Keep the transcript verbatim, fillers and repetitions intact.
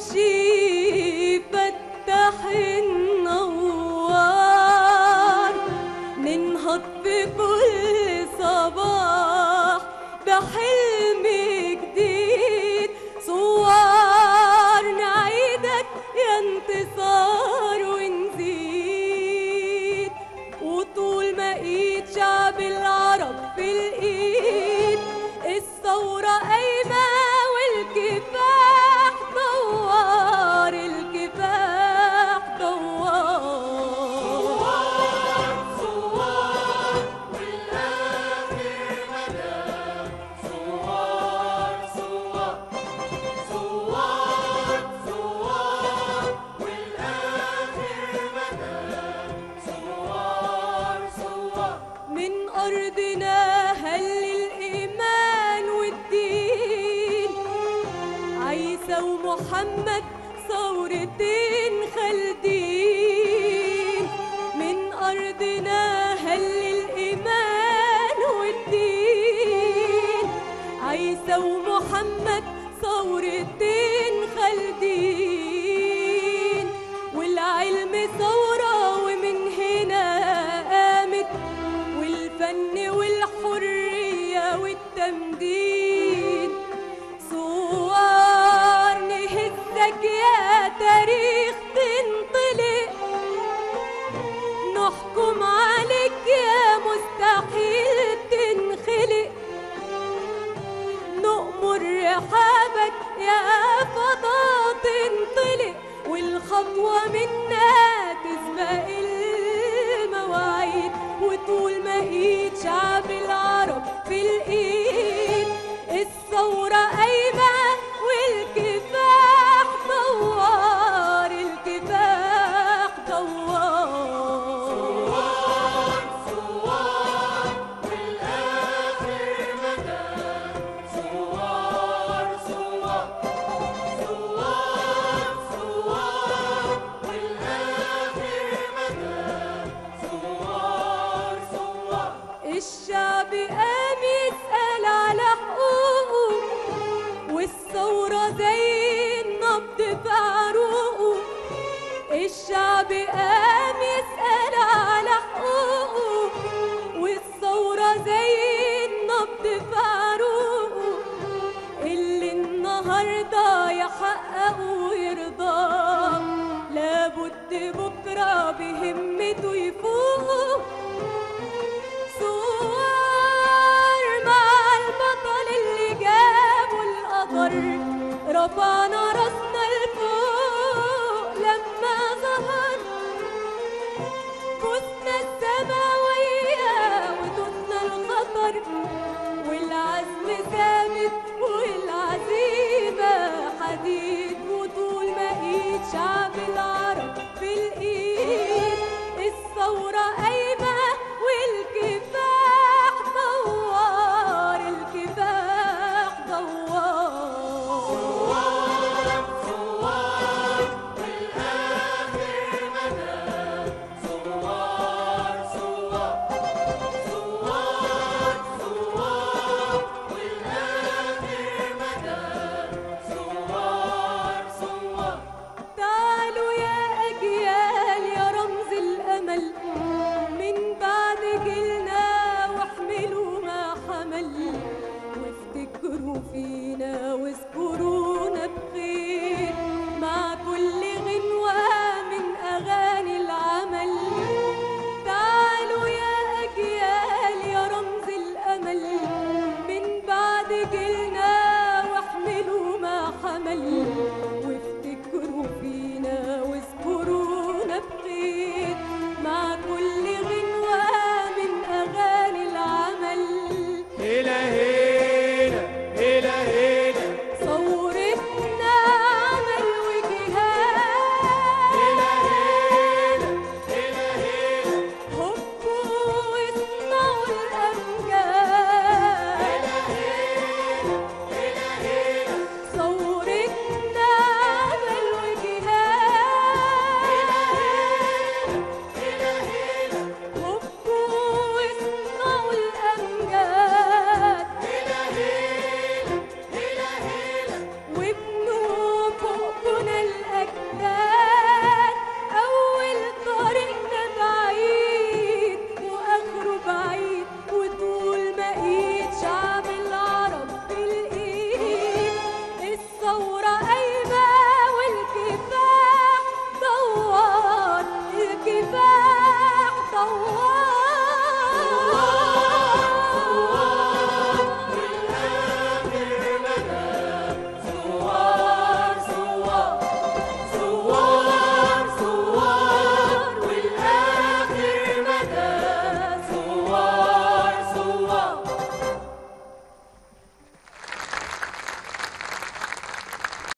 نمشي فتح النوار، ننهض في كل صباح بحلم جديد، صور نعيدك يا انتصار ونزيد، وطول ما ايد شعب العرب في الايد الثورة قايمة والكفاح دوار، الكفاح دوار. ثوار والآخر مدى، ثوار ثوار ثوار ثوار والآخر مدى، ثوار ثوار. من أرضنا هل الإيمان والدين، عيسى ومحمد ثورتين خالدين. من أرضنا هل الإيمان والدين، عيسى ومحمد ثورتين خالدين. والعلم ثورة ومن هنا قامت، والفن والحرية والتمديد. ثوار نهزك يا تاريخ تنطلق، نحكم عليك يا مستحيل تنخلق، نؤمر رحابك يا فضاء تنطلق، والخطوة منا تسبق المواعيد. وطول ما ايد شعب العرب في الايد الثورة قايمة والكفاح دوار، الكفاح دوار. ثوار والآخر مدى، ثوار ثوار ثوار ثوار والآخر مدى، ثوار ثوار. الشعب قام يسأل على حقوقه، والثورة زي النبض في عروقه. الشعب قام يسأل على حقوقه، والثورة زي النبض في عروقه. اللي النهارده يحقق ويرضاه لابد بكرة بهمته يفوق. ثوار مع البطل اللي جابوا القدر، رفعنا راسنا